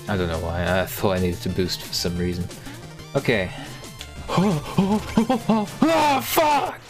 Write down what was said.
I don't know why. I thought I needed to boost for some reason. Okay. Oh, fuck!